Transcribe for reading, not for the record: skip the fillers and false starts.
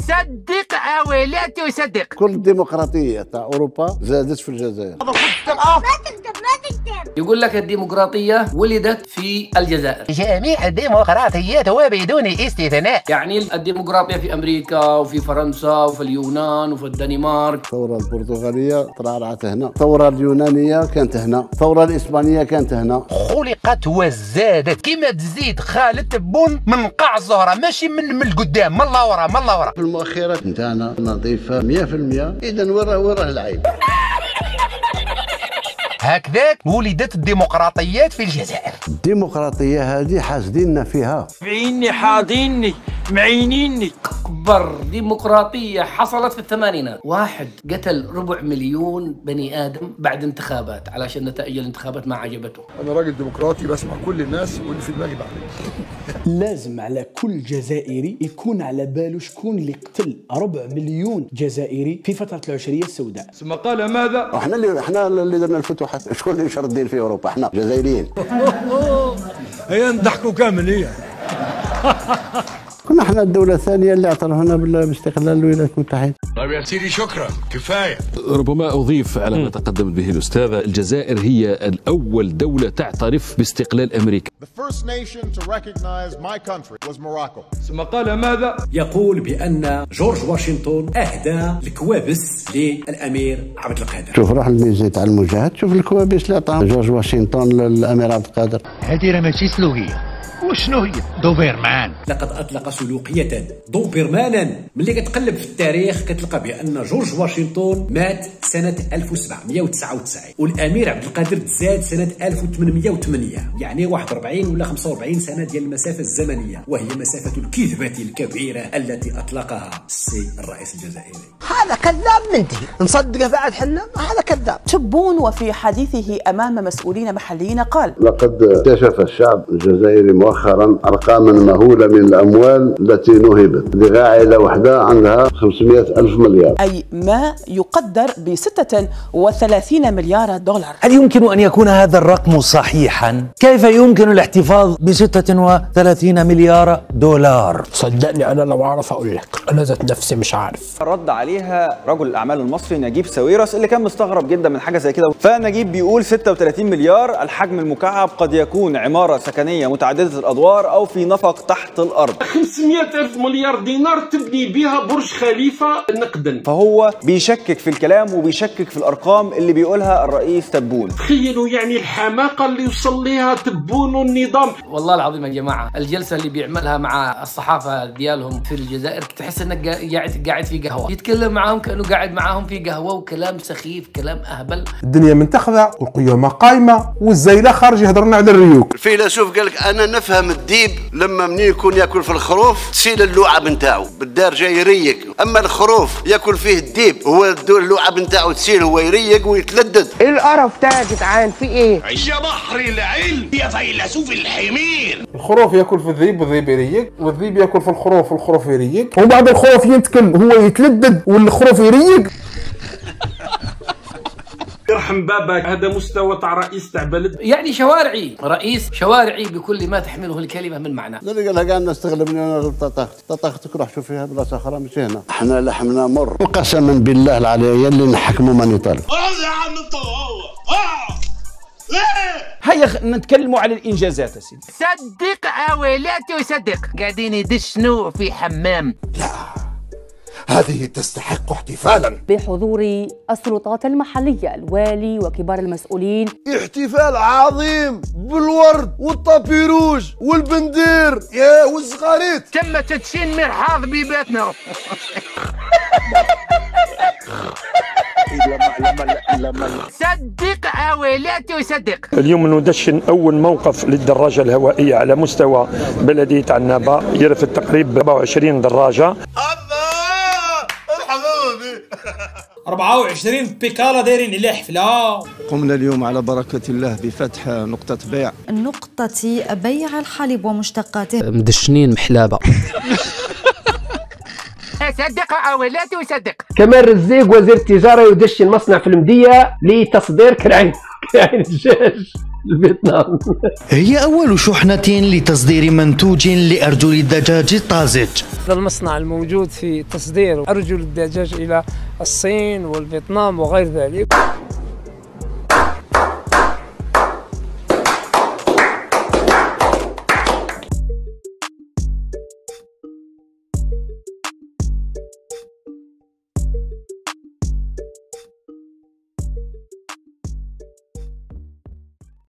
صدق أولاتي وصدق. كل الديمقراطية تاع أوروبا زادت في الجزائر. ما تكذب. يقول لك الديمقراطية ولدت في الجزائر. جميع الديمقراطيات وبدون استثناء. يعني الديمقراطية في أمريكا وفي فرنسا وفي اليونان وفي الدنمارك. الثورة البرتغالية طلعت هنا، الثورة اليونانية كانت هنا، الثورة الإسبانية كانت هنا. خلقت وزادت كما تزيد خالة بون من قاع الزهرة، ماشي من القدام، من اللورا من اللورا. في المؤخرات نتاعنا نظيفة 100%، إذا وراه العيب. هكذاك ولدت الديمقراطيات في الجزائر. الديمقراطية هذه حاسديننا فيها. معيني حاضيني معينيني. أكبر ديمقراطية حصلت في الثمانينات، واحد قتل 250,000 بني آدم بعد انتخابات علشان نتائج الانتخابات ما عجبته. أنا راجل ديمقراطي بسمع كل الناس واللي في دماغي بعمله. لازم على كل جزائري يكون على باله شكون اللي قتل 4 مليون جزائري في فترة العشرية السوداء. ثم قال ماذا؟ احنا اللي درنا الفتوحات، شكون اللي نشر الدين في أوروبا؟ احنا جزائريين. هيا نضحكوا كامل هي. كنا احنا الدولة الثانية اللي اعترفنا باستقلال الولايات المتحدة. طيب يا سيدي شكرا كفاية. ربما أضيف على ما تقدمت به الأستاذة، الجزائر هي الأول دولة تعترف باستقلال أمريكا. The first nation to recognize my country was Morocco. ثم قال ماذا؟ يقول بأن جورج واشنطن أهدى الكوابيس للأمير عبد القادر. شوف روح الميزة تاع المجاهد، شوف الكوابيس اللي عطاها جورج واشنطن للأمير عبد القادر. هذه راه ماشي سلوكية. وشنو هي؟ دوبرمان. لقد أطلق سلوكية دوبرمانا. ملي كتقلب في التاريخ كتلقى بأن جورج واشنطن مات سنة 1799 والأمير عبد القادر تزاد سنة 1808، يعني 41 ولا 45 سنة ديال المسافة الزمنية، وهي مسافة الكذبة الكبيرة التي أطلقها السي الرئيس الجزائري. هذا كذاب منتهي، نصدقه بعد حنا؟ هذا كذاب. تبون وفي حديثه أمام مسؤولين محليين قال: لقد اكتشف الشعب الجزائري مؤخرا أرقاما مهولة من الأموال التي نهبت لعائلة واحدة عندها 500,000 مليار، أي ما يقدر ب 36 مليار دولار. هل يمكن أن يكون هذا الرقم صحيحا؟ كيف يمكن الاحتفاظ ب 36 مليار دولار؟ صدقني أنا لو أعرف أقول لك، أنا ذات نفسي مش عارف. رد عليها رجل الأعمال المصري نجيب ساويرس اللي كان مستغرب جدا من حاجة زي كده، فنجيب بيقول 36 مليار الحجم المكعب قد يكون عمارة سكنية متعددة الأدوار أو في نفق تحت الأرض. 500,000 مليار دينار تبني بها برج خليفة نقدا. فهو بيشكك في الكلام وبيشكك في الأرقام اللي بيقولها الرئيس تبون. تخيلوا يعني الحماقة اللي وصل لها تبون النظام. والله العظيم يا جماعة الجلسة اللي بيعملها مع الصحافة ديالهم في الجزائر تحس انك قاعد في قهوة، يتكلم معاهم كأنه قاعد معاهم في قهوة، وكلام سخيف كلام أهبل. الدنيا منتخبة والقيامة قايمة والزيلة خارج يهضرنا على الريوك. الفيلسوف قال لك أنا نفهم الديب لما منين يكون ياكل في الخروف تسيل اللعاب نتاعو بالدار جاي يريق، اما الخروف ياكل فيه الديب هو اللعاب نتاعو تسيل هو يريق ويتلدد. ايه القرف ده يا جدعان؟ في ايه؟ يا بحر العلم يا فيلسوف الحمير. الخروف ياكل في الذيب والذيب يريق، والذيب ياكل في الخروف والخروف يريق، وبعد الخروف ينتكل هو يتلدد والخروف يريق. يرحم بابك، هذا مستوى تاع رئيس تاع بلد، يعني شوارعي، رئيس شوارعي بكل ما تحمله الكلمة من معنى. اللي قال لها قاعد نستغل من انا طاقتك روح شوف فيها بلاصه اخرى مش هنا. احنا لحمنا مر قسما بالله العلي اللي نحكموا من يطالب. هيا نتكلموا على الإنجازات يا سيدي. صدق أولاتي وصدق. قاعدين يدشنوا في حمام. لا، هذه تستحق احتفالا بحضور السلطات المحلية، الوالي وكبار المسؤولين. احتفال عظيم بالورد والطابيروج والبندير يا والزغاريت. تم تدشين مرحاض بيباتنا. صدق أولاتي وصدق. اليوم ندشن أول موقف للدراجة الهوائية على مستوى بلدية عنابة، يرفد تقريبا 24 دراجة. 24 بيكالا دايرين الحفلة. قمنا اليوم على بركة الله بفتح نقطة بيع. نقطة بيع الحليب ومشتقاته. مدشنين محلابة. صدق أولاتي وصدق. كمال رزيق وزير التجارة يدشن مصنع في المدية لتصدير كرعين الدجاج. الفيتنام. هي أول شحنة لتصدير منتوج لأرجل الدجاج الطازج. هذا المصنع الموجود في تصدير أرجل الدجاج إلى الصين والفيتنام وغير ذلك.